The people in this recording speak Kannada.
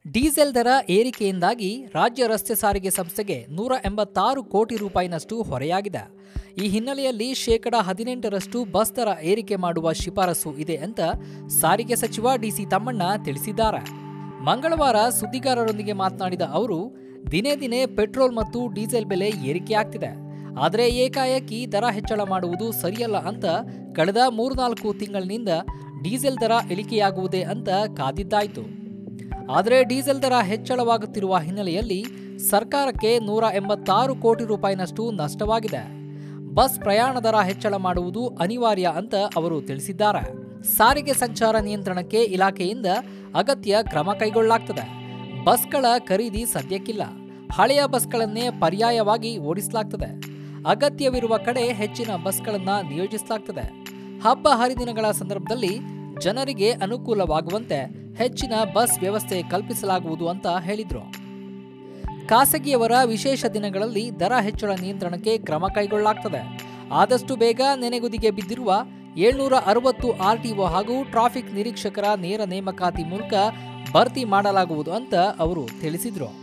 ಡೀಸೆಲ್ ದರ ಏರಿಕೆಯಿಂದಾಗಿ ರಾಜ್ಯ ರಸ್ತೆ ಸಾರಿಗೆ ಸಂಸ್ಥೆಗೆ 186 ಕೋಟಿ ರೂಪಾಯಿನಷ್ಟು ಹೊರೆಯಾಗಿದೆ. ಈ ಹಿನ್ನೆಲೆಯಲ್ಲಿ 18% ಬಸ್ ದರ ಏರಿಕೆ ಮಾಡುವ ಶಿಫಾರಸು ಇದೆ ಅಂತ ಸಾರಿಗೆ ಸಚಿವ ಡಿಸಿ ತಮ್ಮಣ್ಣ ತಿಳಿಸಿದ್ದಾರೆ. ಮಂಗಳವಾರ ಸುದ್ದಿಗಾರರೊಂದಿಗೆ ಮಾತನಾಡಿದ ಅವರು, ದಿನೇ ದಿನೇ ಪೆಟ್ರೋಲ್ ಮತ್ತು ಡೀಸೆಲ್ ಬೆಲೆ ಏರಿಕೆಯಾಗ್ತಿದೆ. ಆದರೆ ಏಕಾಏಕಿ ದರ ಹೆಚ್ಚಳ ಮಾಡುವುದು ಸರಿಯಲ್ಲ ಅಂತ ಕಳೆದ 3-4 ತಿಂಗಳಿನಿಂದ ಡೀಸೆಲ್ ದರ ಇಳಿಕೆಯಾಗುವುದೇ ಅಂತ ಕಾದಿದ್ದಾಯಿತು. ಆದರೆ ಡೀಸೆಲ್ ದರ ಹೆಚ್ಚಳವಾಗುತ್ತಿರುವ ಹಿನ್ನೆಲೆಯಲ್ಲಿ ಸರ್ಕಾರಕ್ಕೆ 186 ಕೋಟಿ ರೂಪಾಯಿನಷ್ಟು ನಷ್ಟವಾಗಿದೆ. ಬಸ್ ಪ್ರಯಾಣ ದರ ಹೆಚ್ಚಳ ಮಾಡುವುದು ಅನಿವಾರ್ಯ ಅಂತ ಅವರು ತಿಳಿಸಿದ್ದಾರೆ. ಸಾರಿಗೆ ಸಂಚಾರ ನಿಯಂತ್ರಣಕ್ಕೆ ಇಲಾಖೆಯಿಂದ ಅಗತ್ಯ ಕ್ರಮ ಕೈಗೊಳ್ಳಲಾಗ್ತದೆ. ಬಸ್ಗಳ ಖರೀದಿ ಸದ್ಯಕ್ಕಿಲ್ಲ. ಹಳೆಯ ಬಸ್ಗಳನ್ನೇ ಪರ್ಯಾಯವಾಗಿ ಓಡಿಸಲಾಗ್ತದೆ. ಅಗತ್ಯವಿರುವ ಕಡೆ ಹೆಚ್ಚಿನ ಬಸ್ಗಳನ್ನು ನಿಯೋಜಿಸಲಾಗ್ತದೆ. ಹಬ್ಬ ಹರಿದಿನಗಳ ಸಂದರ್ಭದಲ್ಲಿ ಜನರಿಗೆ ಅನುಕೂಲವಾಗುವಂತೆ ಹೆಚ್ಚಿನ ಬಸ್ ವ್ಯವಸ್ಥೆ ಕಲ್ಪಿಸಲಾಗುವುದು ಅಂತ ಹೇಳಿದರು. ಖಾಸಗಿಯವರ ವಿಶೇಷ ದಿನಗಳಲ್ಲಿ ದರ ಹೆಚ್ಚಳ ನಿಯಂತ್ರಣಕ್ಕೆ ಕ್ರಮ ಕೈಗೊಳ್ಳಲಾಗ್ತದೆ. ಆದಷ್ಟು ಬೇಗ ನೆನೆಗುದಿಗೆ ಬಿದ್ದಿರುವ 760 ಆರ್ಟಿಒ ಹಾಗೂ ಟ್ರಾಫಿಕ್ ನಿರೀಕ್ಷಕರ ನೇರ ನೇಮಕಾತಿ ಮೂಲಕ ಭರ್ತಿ ಮಾಡಲಾಗುವುದು ಅಂತ ಅವರು ತಿಳಿಸಿದರು.